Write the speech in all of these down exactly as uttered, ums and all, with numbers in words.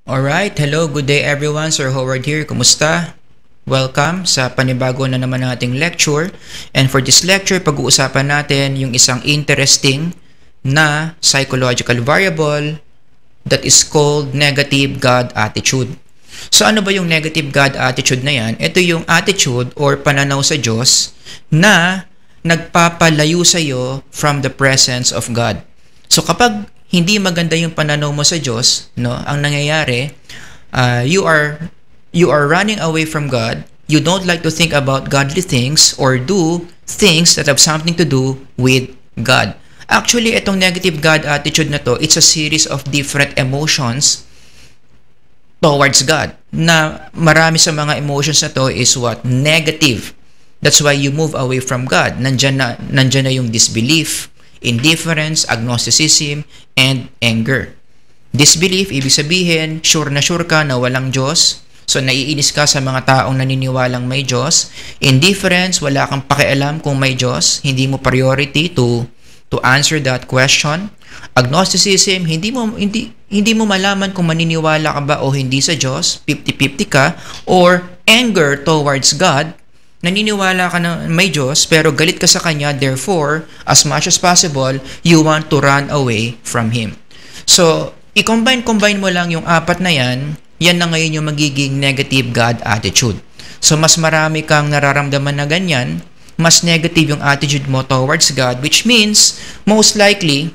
Alright, hello, good day everyone. Sir Howard here. Kumusta? Welcome sa panibago na naman nating lecture. And for this lecture, pag-uusapan natin yung isang interesting na psychological variable that is called negative God attitude. So ano ba yung negative God attitude na yan? Ito yung attitude or pananaw sa Diyos na nagpapalayo sa iyo from the presence of God. So kapag hindi maganda yung pananaw mo sa Diyos, no, ang nangyayari, uh, you are you are running away from God. You don't like to think about godly things or do things that have something to do with God. Actually, itong negative God attitude na to, it's a series of different emotions towards God. Na marami sa mga emotions na to is what? Negative. That's why you move away from God. Nandyan na, nandyan na yung disbelief, indifference, agnosticism, and anger. Disbelief, ibig sabihin, sure na sure ka na walang Diyos. So, naiinis ka sa mga taong naniniwalang may Diyos. Indifference, wala kang pakialam kung may Diyos. Hindi mo priority to to answer that question. Agnosticism, hindi mo hindi hindi mo malaman kung maniniwala ka ba o hindi sa Diyos. fifty-fifty ka. Or anger towards God. Naniniwala ka na may Diyos pero galit ka sa Kanya, therefore, as much as possible, you want to run away from Him. So, i-combine-combine mo lang yung apat na yan, yan na ngayon yung magiging negative God attitude. So, mas marami kang nararamdaman na ganyan, mas negative yung attitude mo towards God, which means, most likely,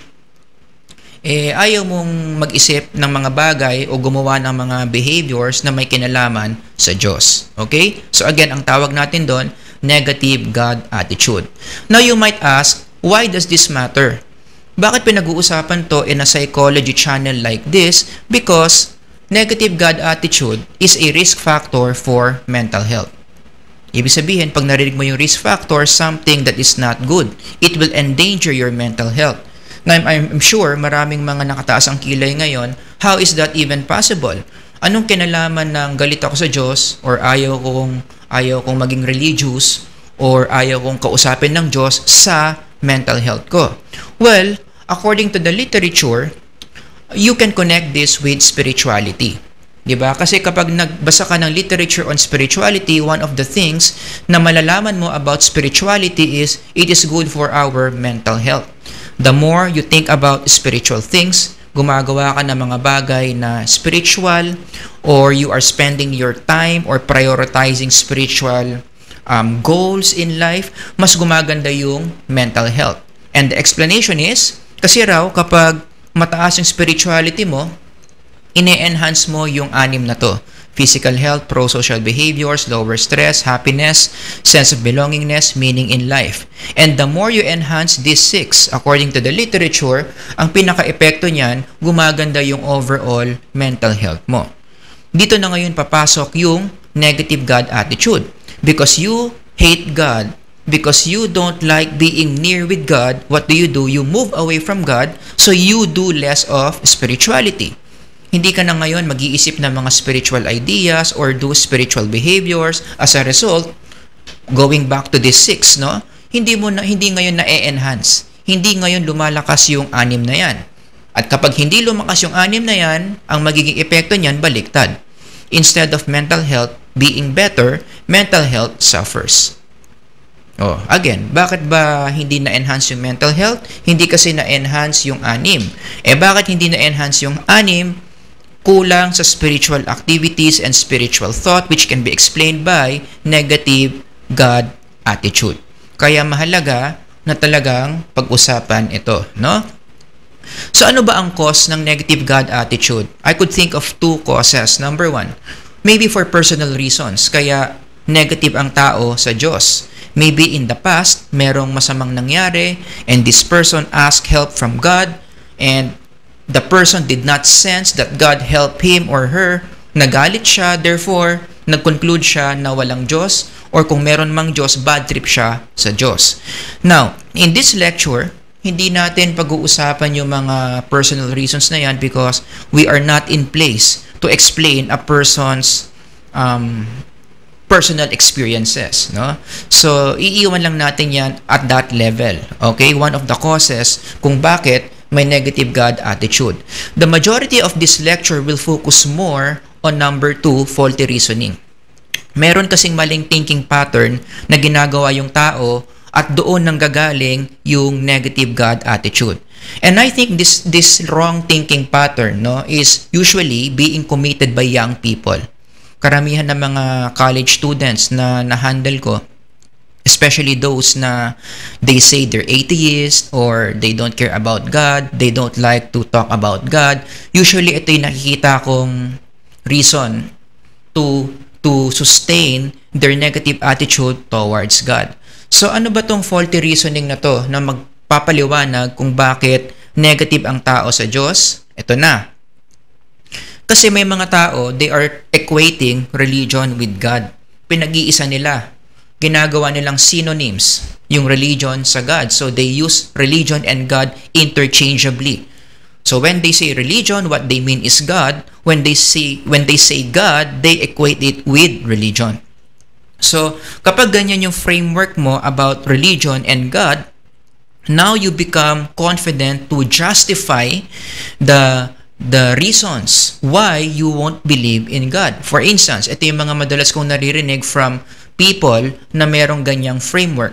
eh, ayaw mong mag-isip ng mga bagay o gumawa ng mga behaviors na may kinalaman sa Diyos. Okay? So again, ang tawag natin doon, negative God attitude. Now you might ask, why does this matter? Bakit pinag-uusapan to in a psychology channel like this? Because negative God attitude is a risk factor for mental health. Ibig sabihin, pag narinig mo yung risk factor, something that is not good. It will endanger your mental health. Now, I'm sure maraming mga nakataas ang kilay ngayon. How is that even possible? Anong kinalaman ng galit ako sa Diyos or ayaw kong, ayaw kong maging religious or ayaw kong kausapin ng Diyos sa mental health ko? Well, according to the literature, you can connect this with spirituality. Diba? Kasi kapag nagbasa ka ng literature on spirituality, one of the things na malalaman mo about spirituality is it is good for our mental health. The more you think about spiritual things, gumagawa ka ng mga bagay na spiritual, or you are spending your time or prioritizing spiritual um, goals in life, mas gumaganda yung mental health. And the explanation is, kasi raw kapag mataas yung spirituality mo, ine-enhance mo yung anim na to. Physical health, pro-social behaviors, lower stress, happiness, sense of belongingness, meaning in life. And the more you enhance these six, according to the literature, ang pinaka-epekto niyan, gumaganda yung overall mental health mo. Dito na ngayon papasok yung negative God attitude. Because you hate God, because you don't like being near with God, what do you do? You move away from God, so you do less of spirituality. Hindi ka na ngayon mag-iisip ng mga spiritual ideas or do spiritual behaviors. As a result, going back to this six, no? Hindi mo na, hindi ngayon na-enhance. Hindi ngayon lumalakas yung anim na yan. At kapag hindi lumakas yung anim na yan, ang magiging epekto niyan baliktad. Instead of mental health being better, mental health suffers. Oh, again, bakit ba hindi na-enhance yung mental health? Hindi kasi na-enhance yung anim. Eh bakit hindi na-enhance yung anim? Kulang sa spiritual activities and spiritual thought, which can be explained by negative God attitude. Kaya mahalaga na talagang pag-usapan ito, no? So ano ba ang cause ng negative God attitude? I could think of two causes. Number one, maybe for personal reasons, kaya negative ang tao sa Diyos. Maybe in the past, merong masamang nangyari and this person asked help from God and the person did not sense that God helped him or her, nagalit siya, therefore, nag-conclude siya na walang Diyos, or kung meron mang Diyos, bad trip siya sa Diyos. Now, in this lecture, hindi natin pag-uusapan yung mga personal reasons na yan because we are not in place to explain a person's um, personal experiences, no? So, iiwan lang natin yan at that level. Okay? One of the causes kung bakit may negative God attitude. The majority of this lecture will focus more on number two, faulty reasoning. Meron kasing maling thinking pattern na ginagawa yung tao at doon nanggagaling yung negative God attitude. And I think this this wrong thinking pattern, no, is usually being committed by young people. Karamihan ng mga college students na na-handle ko, especially those na they say they're atheist or they don't care about God, they don't like to talk about God. Usually ito yung nakikita kong reason to to sustain their negative attitude towards God. So ano ba tong faulty reasoning na to na magpapaliwanag kung bakit negative ang tao sa Diyos? Ito na. Kasi may mga tao, they are equating religion with God. Pinag-iisa nila. Ginagawa nilang synonyms yung religion sa God. So they use religion and God interchangeably. So when they say religion, what they mean is God. When they say when they say God, they equate it with religion. So kapag ganyan yung framework mo about religion and God, now you become confident to justify the the reasons why you won't believe in God. For instance, ito yung mga madalas kong naririnig from people na merong ganyang framework.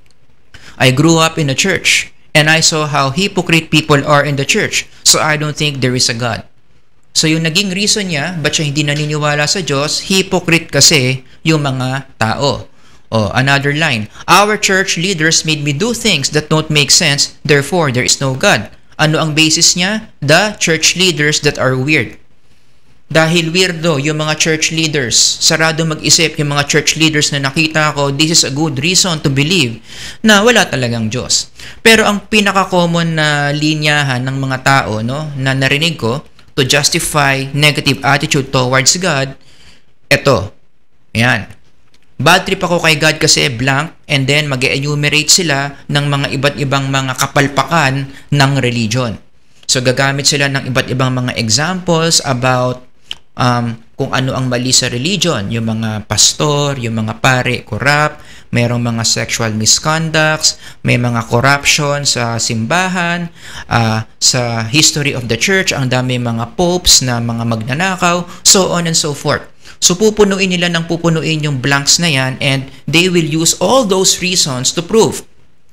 I grew up in a church and I saw how hypocrite people are in the church, so I don't think there is a God. So yung naging reason niya, ba't siya hindi naniniwala sa Diyos? Hypocrite kasi yung mga tao. Oh, another line. Our church leaders made me do things that don't make sense, therefore there is no God. Ano ang basis niya? The church leaders that are weird. Dahil weirdo yung mga church leaders, sarado mag-isip yung mga church leaders na nakita ko, this is a good reason to believe na wala talagang Diyos. Pero ang pinaka-common na linyahan ng mga tao, no, na narinig ko to justify negative attitude towards God, eto. Ayan. Bad trip ako kay God kasi blank, and then mag-enumerate sila ng mga iba't ibang mga kapalpakan ng religion. So gagamit sila ng iba't ibang mga examples about um, kung ano ang mali sa religion. Yung mga pastor, yung mga pare, corrupt, mayroong mga sexual misconducts, may mga corruption sa simbahan, uh, sa history of the church, ang dami mga popes na mga magnanakaw, so on and so forth. So pupunuin nila ng pupunuin yung blanks na yan, and they will use all those reasons to prove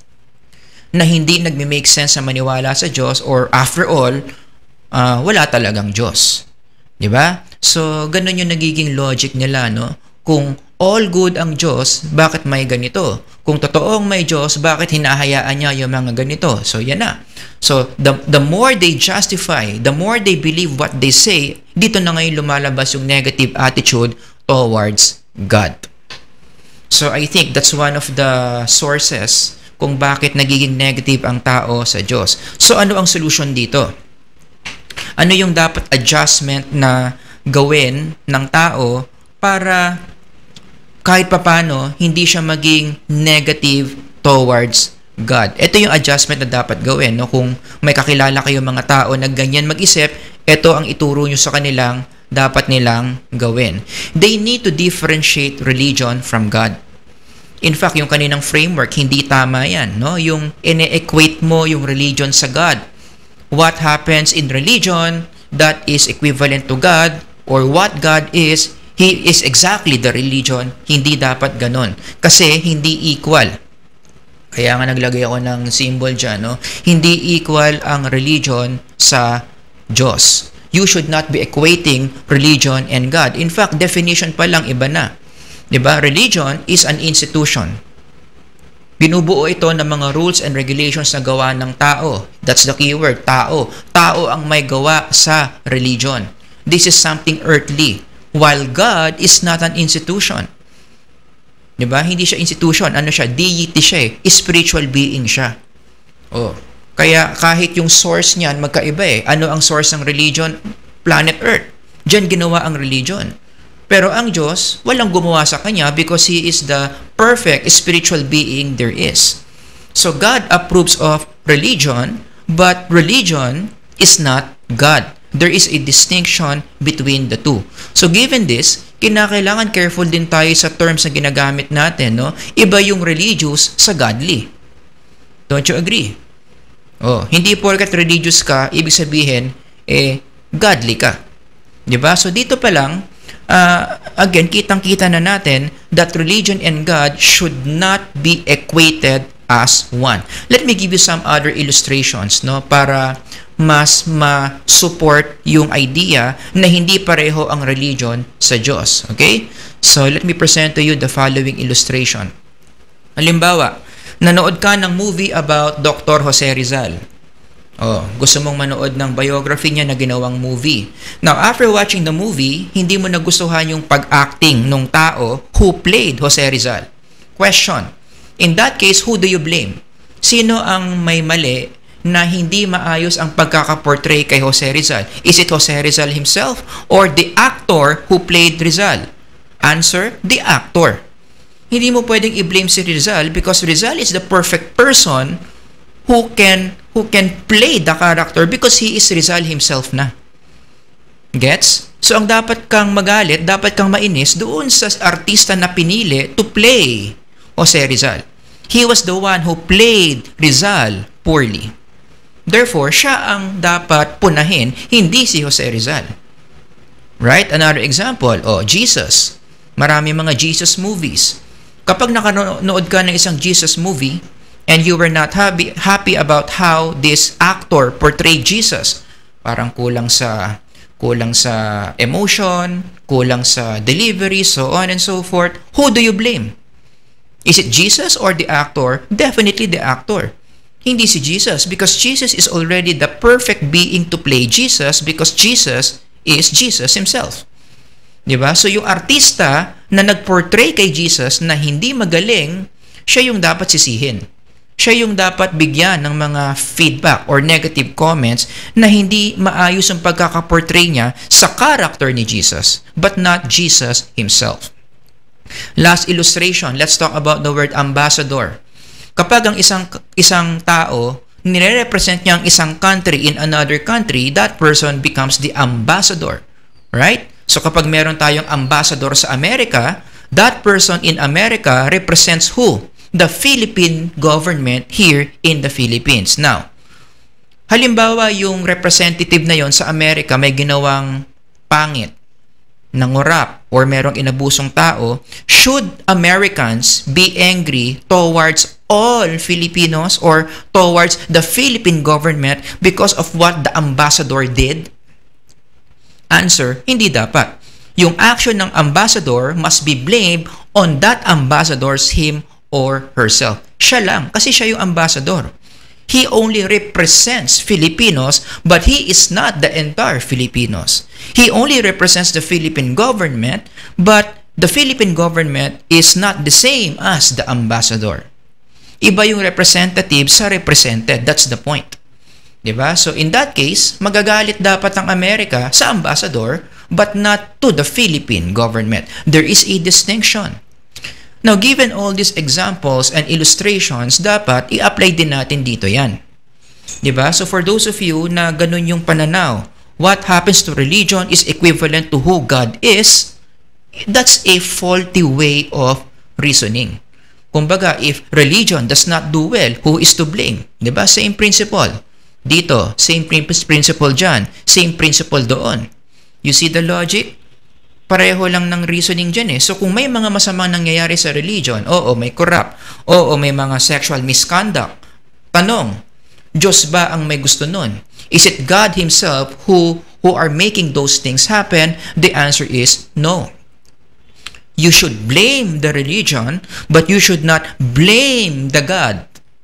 na hindi nagme-make sense na maniwala sa Diyos, or after all, uh, wala talagang Diyos. Diba? So ganun yung nagiging logic nila, no? Kung all good ang Diyos, bakit may ganito? Kung totoong may Diyos, bakit hinahayaan niya yung mga ganito? So yan na. So the, the more they justify, the more they believe what they say, dito na ngayon lumalabas yung negative attitude towards God. So I think that's one of the sources kung bakit nagiging negative ang tao sa Diyos. So ano ang solution dito? Ano yung dapat adjustment na gawin ng tao para kahit papano hindi siya maging negative towards God? Ito yung adjustment na dapat gawin, no? Kung may kakilala kayong mga tao na ganyan mag-isip, ito ang ituro nyo sa kanilang dapat nilang gawin. They need to differentiate religion from God. In fact, yung kaninang framework, hindi tama yan, no? Yung ine-equate mo yung religion sa God. What happens in religion that is equivalent to God, or what God is, He is exactly the religion. Hindi dapat ganon. Kasi hindi equal. Kaya nga naglagay ako ng symbol dyan, no? Hindi equal ang religion sa Diyos. You should not be equating religion and God. In fact, definition pa lang iba na. Diba? Religion is an institution. Binubuo ito ng mga rules and regulations na gawa ng tao. That's the keyword, tao. Tao ang may gawa sa religion. This is something earthly. While God is not an institution. Diba? Hindi siya institution. Ano siya? Deity siya eh. Spiritual being siya. Oh. Kaya kahit yung source niyan magkaiba eh. Ano ang source ng religion? Planet Earth. Diyan ginawa ang religion. Pero ang Diyos, walang gumawa sa Kanya because He is the perfect spiritual being there is. So God approves of religion, but religion is not God. There is a distinction between the two. So given this, kinakailangan careful din tayo sa terms na ginagamit natin, no? Iba yung religious sa godly. Don't you agree? Oh, hindi porket religious ka, ibig sabihin, eh, godly ka. Diba? So, dito pa lang, uh, again, kitang-kita na natin that religion and God should not be equated as one. Let me give you some other illustrations, no, para mas ma-support yung idea na hindi pareho ang religion sa Diyos. Okay? So, let me present to you the following illustration. Halimbawa, nanood ka ng movie about Doctor Jose Rizal. Oh, gusto mong manood ng biography niya na ginawang movie. Now, after watching the movie, hindi mo nagustuhan yung pag-acting ng tao who played Jose Rizal. Question, in that case, who do you blame? Sino ang may mali na hindi maayos ang pagkakaportray kay Jose Rizal? Is it Jose Rizal himself or the actor who played Rizal? Answer, the actor. Hindi mo pwedeng i-blame si Rizal because Rizal is the perfect person who can who can play the character because he is Rizal himself na. Gets? So, ang dapat kang magalit, dapat kang mainis doon sa artista na pinili to play Jose Rizal. He was the one who played Rizal poorly. Therefore, siya ang dapat punahin, hindi si Jose Rizal. Right? Another example, oh, Jesus. Marami mga Jesus movies. Kapag nakanood ka ng isang Jesus movie and you were not happy, happy about how this actor portrayed Jesus, parang kulang sa kulang sa emotion, kulang sa delivery, so on and so forth, who do you blame? Is it Jesus or the actor? Definitely the actor. Hindi si Jesus because Jesus is already the perfect being to play Jesus because Jesus is Jesus himself. Diba? So yung artista na nag-portray kay Jesus na hindi magaling, siya yung dapat sisihin. Siya yung dapat bigyan ng mga feedback or negative comments na hindi maayos ang pagkakaportray niya sa character ni Jesus, but not Jesus himself. Last illustration, let's talk about the word ambassador. Kapag ang isang isang tao nire-represent niya ang isang country in another country, that person becomes the ambassador. Right? So kapag meron tayong ambassador sa Amerika, that person in America represents who? The Philippine government here in the Philippines. Now, halimbawa yung representative na yon sa Amerika may ginawang pangit, nangurap, or merong inabusong tao, should Americans be angry towards all Filipinos or towards the Philippine government because of what the ambassador did? Answer, hindi dapat. Yung action ng ambassador must be blamed on that ambassador's him or herself. Siya lang, kasi siya yung ambassador. He only represents Filipinos, but he is not the entire Filipinos. He only represents the Philippine government, but the Philippine government is not the same as the ambassador. Iba yung representative sa represented. That's the point. Diba? So in that case, magagalit dapat ang Amerika sa ambassador, but not to the Philippine government. There is a distinction. Now, given all these examples and illustrations, dapat i-apply din natin dito yan. Diba? So for those of you na ganun yung pananaw, what happens to religion is equivalent to who God is, that's a faulty way of reasoning. Kumbaga, if religion does not do well, who is to blame? Diba? Same principle. Dito, same principle dyan, same principle doon. You see the logic? Pareho lang ng reasoning dyan eh. So kung may mga masamang nangyayari sa religion, oo, may corrupt, oo, may mga sexual misconduct, tanong, Diyos ba ang may gusto nun? Is it God himself who, who are making those things happen? The answer is no. You should blame the religion, but you should not blame the God.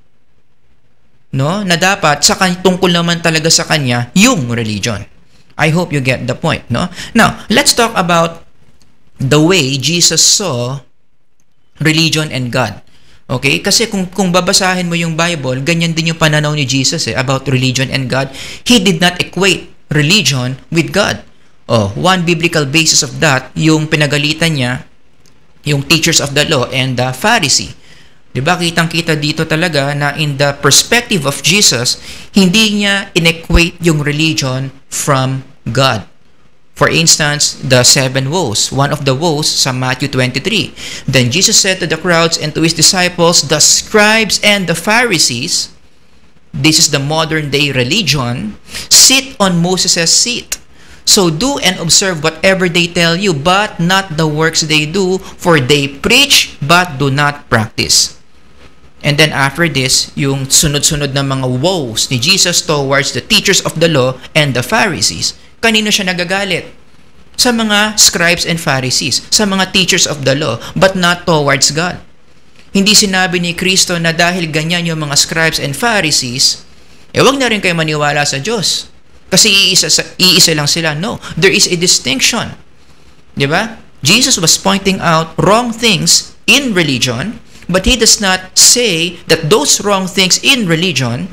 No? Na dapat sa kanya, tungkol naman talaga sa kanya yung religion. I hope you get the point, no? Now, let's talk about the way Jesus saw religion and God. Okay? Kasi kung kung babasahin mo yung Bible, ganyan din yung pananaw ni Jesus eh, about religion and God. He did not equate religion with God. Oh, one biblical basis of that, yung pinagalitan niya yung teachers of the law and the Pharisee. Diba, kitang-kita dito talaga na in the perspective of Jesus, hindi niya inequate yung religion from God. For instance, the seven woes. One of the woes sa Matthew twenty-three. Then Jesus said to the crowds and to his disciples, the scribes and the Pharisees, this is the modern day religion, sit on Moses' seat. So do and observe whatever they tell you, but not the works they do, for they preach but do not practice. And then after this, yung sunod-sunod na mga woes ni Jesus towards the teachers of the law and the Pharisees. Kanino siya nagagalit? Sa mga scribes and Pharisees, sa mga teachers of the law, but not towards God. Hindi sinabi ni Kristo na dahil ganyan yung mga scribes and Pharisees, eh wag na rin kayo maniwala sa Diyos. Kasi iisa, iisa lang sila. No, there is a distinction. Diba? Jesus was pointing out wrong things in religion, but He does not say that those wrong things in religion,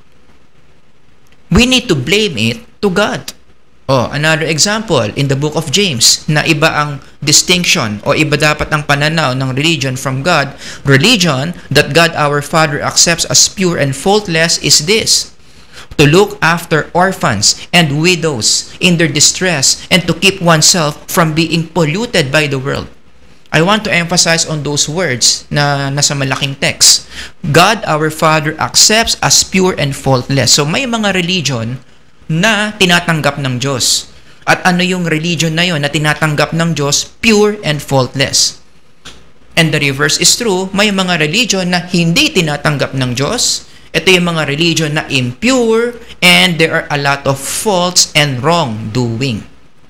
we need to blame it to God. Oh, another example, in the book of James, na iba ang distinction o iba dapat ang pananaw ng religion from God. Religion that God our Father accepts as pure and faultless is this: to look after orphans and widows in their distress and to keep oneself from being polluted by the world. I want to emphasize on those words na nasa malaking text. God our Father accepts as pure and faultless. So may mga religion na tinatanggap ng Diyos. At ano yung religion na yon na tinatanggap ng Diyos? Pure and faultless. And the reverse is true. May mga religion na hindi tinatanggap ng Diyos. Ito yung mga religion na impure and there are a lot of faults and wrongdoing.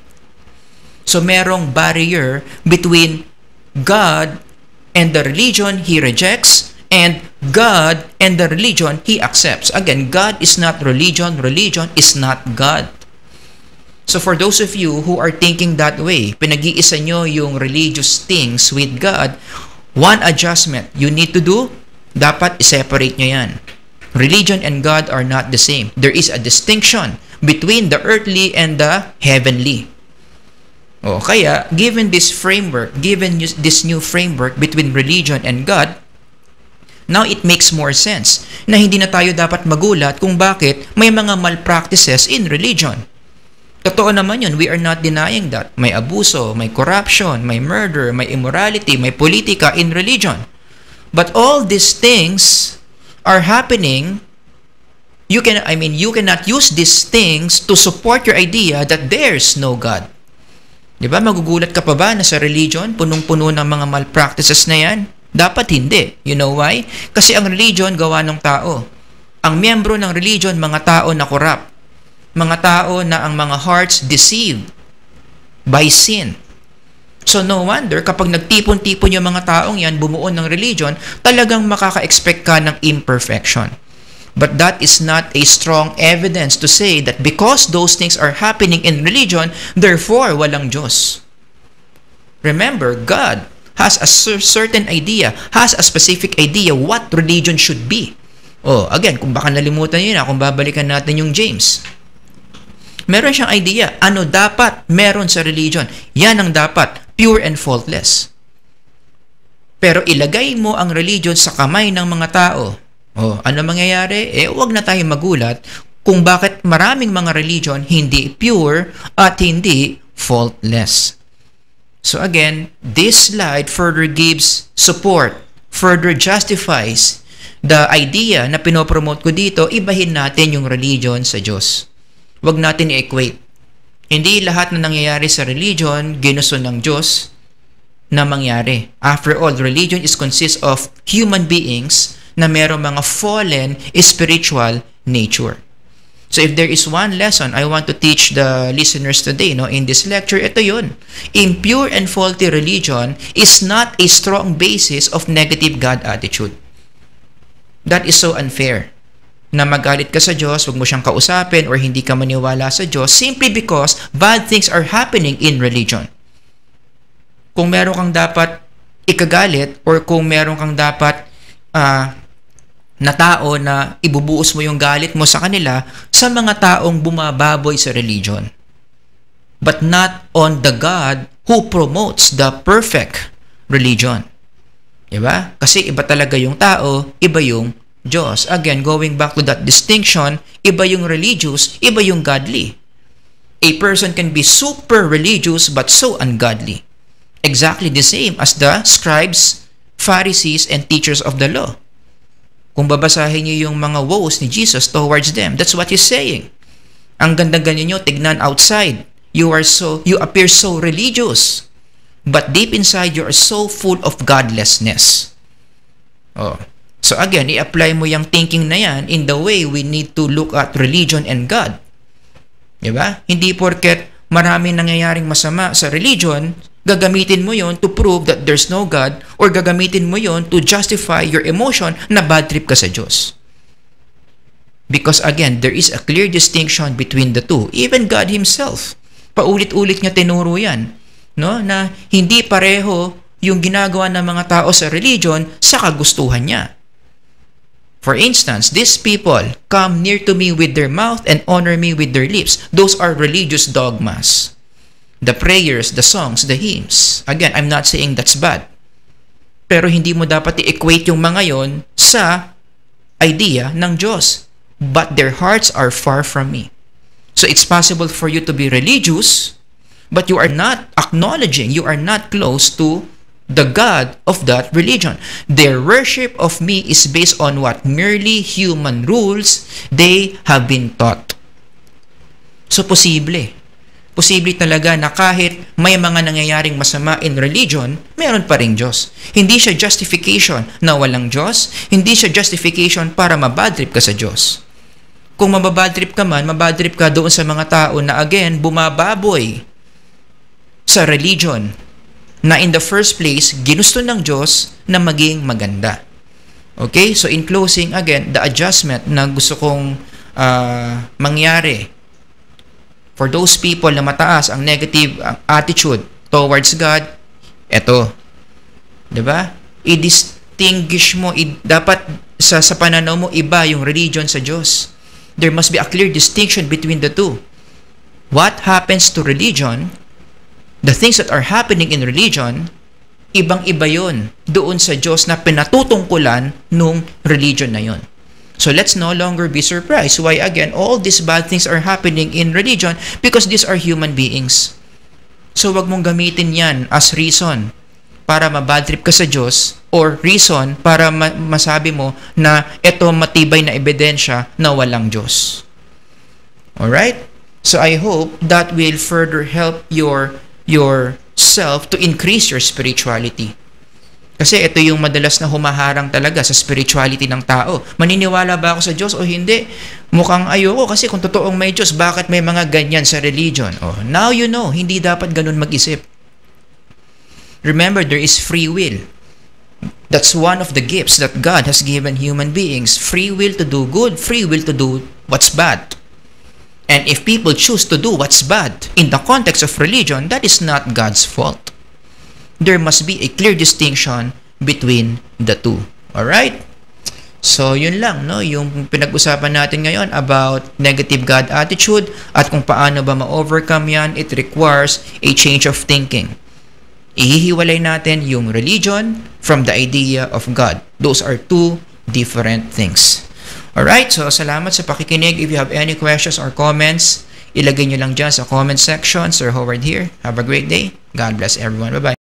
So merong barrier between God and the religion He rejects and God and the religion He accepts. Again, God is not religion, religion is not God. So for those of you who are thinking that way, pinag-iisa nyo yung religious things with God, one adjustment you need to do, dapat i-separate nyo yan. Religion and God are not the same. There is a distinction between the earthly and the heavenly. O kaya, given this framework, given this new framework between religion and God, now it makes more sense na hindi na tayo dapat magulat kung bakit may mga malpractices in religion. Totoo naman yun, we are not denying that. May abuso, may corruption, may murder, may immorality, may politika in religion. But all these things are happening. You can, I mean, you cannot use these things to support your idea that there's no God. Diba? Magugulat ka pa ba na sa religion, punong-puno ng mga malpractices na yan? Dapat hindi. You know why? Kasi ang religion, gawa ng tao. Ang miyembro ng religion, mga tao na corrupt. Mga tao na ang mga hearts deceived by sin. So no wonder, kapag nagtipon-tipon yung mga taong yan, bumuo ng religion, talagang makaka-expect ka ng imperfection. But that is not a strong evidence to say that because those things are happening in religion, therefore, walang Diyos. Remember, God has a certain idea, has a specific idea what religion should be. Oh, again, kung baka nalimutan niyo na, kung babalikan natin yung James. Meron siyang idea, ano dapat meron sa religion. Yan ang dapat, pure and faultless. Pero ilagay mo ang religion sa kamay ng mga tao. Oh, ano mangyayari? Eh, huwag na tayo magulat kung bakit maraming mga religion hindi pure at hindi faultless. So again, this slide further gives support, further justifies the idea na pinopromote ko dito, ibahin natin yung religion sa Diyos. Huwag natin i-equate. Hindi lahat na nangyayari sa religion, ginusto ng Diyos na mangyari. After all, religion is consists of human beings na merong mga fallen spiritual nature. So if there is one lesson I want to teach the listeners today, no, in this lecture, ito yun. Impure and faulty religion is not a strong basis of negative God attitude. That is so unfair. Na magalit ka sa Diyos, huwag mo siyang kausapin, or hindi ka maniwala sa Diyos simply because bad things are happening in religion. Kung meron kang dapat ikagalit, or kung meron kang dapat uh, na tao na ibubuos mo yung galit mo sa kanila, sa mga taong bumababoy sa religion. But not on the God who promotes the perfect religion. Diba? Kasi iba talaga yung tao, iba yung Diyos. Again, going back to that distinction, iba yung religious, iba yung godly. A person can be super religious but so ungodly. Exactly the same as the scribes, Pharisees, and teachers of the law. Kung babasahin niyo yung mga woes ni Jesus towards them, that's what he's saying. Ang ganda-ganda niyo, tignan outside. You are so, you appear so religious. But deep inside, you are so full of godlessness. Oh. So again, i-apply mo yung thinking na yan in the way we need to look at religion and God. Diba? Hindi porket maraming nangyayaring masama sa religion, gagamitin mo yon to prove that there's no God, or gagamitin mo yon to justify your emotion na bad trip ka sa Diyos. Because again, there is a clear distinction between the two. Even God Himself, paulit-ulit niya tinuro yan, no? Na hindi pareho yung ginagawa ng mga tao sa religion sa kagustuhan niya. For instance, these people come near to me with their mouth and honor me with their lips. Those are religious dogmas. The prayers, the songs, the hymns. Again, I'm not saying that's bad. Pero hindi mo dapat i-equate yung mga yon sa idea ng Diyos. But their hearts are far from me. So it's possible for you to be religious, but you are not acknowledging, you are not close to the God of that religion. Their worship of me is based on what? Merely human rules they have been taught. So posible. Posible talaga na kahit may mga nangyayaring masama in religion, meron pa ring Diyos. Hindi siya justification na walang Diyos. Hindi siya justification para mabadtrip ka sa Diyos. Kung mababadtrip ka man, mabadtrip ka doon sa mga tao na again, bumababoy sa religion na in the first place, ginusto ng Diyos na maging maganda. Okay? So in closing, again, the adjustment na gusto kong uh, mangyari for those people na mataas ang negative attitude towards God, eto. Diba? I-distinguish mo, i- dapat sa, sa pananaw mo, iba yung religion sa Diyos. There must be a clear distinction between the two. What happens to religion, the things that are happening in religion, ibang-iba yun doon sa Diyos na pinatutungkulan nung religion na yun. So let's no longer be surprised why again all these bad things are happening in religion, because these are human beings. So wag mong gamitin yan as reason para mabad trip ka sa Diyos, or reason para ma- masabi mo na ito matibay na ebidensya na walang Diyos. Alright? So I hope that will further help your yourself to increase your spirituality. Kasi ito yung madalas na humaharang talaga sa spirituality ng tao. Maniniwala ba ako sa Diyos o hindi? Mukhang ayoko kasi kung totoong may Diyos, bakit may mga ganyan sa religion? Oh, now you know, hindi dapat ganun mag-isip. Remember, there is free will. That's one of the gifts that God has given human beings. Free will to do good, free will to do what's bad. And if people choose to do what's bad in the context of religion, that is not God's fault. There must be a clear distinction between the two. Alright? So, yun lang, no? Yung pinag-usapan natin ngayon about negative God attitude at kung paano ba ma-overcome yan, it requires a change of thinking. Ihihiwalay natin yung religion from the idea of God. Those are two different things. Alright, so salamat sa pakikinig. If you have any questions or comments, ilagay nyo lang dyan sa comment section. Sir Howard here. Have a great day. God bless everyone. Bye-bye.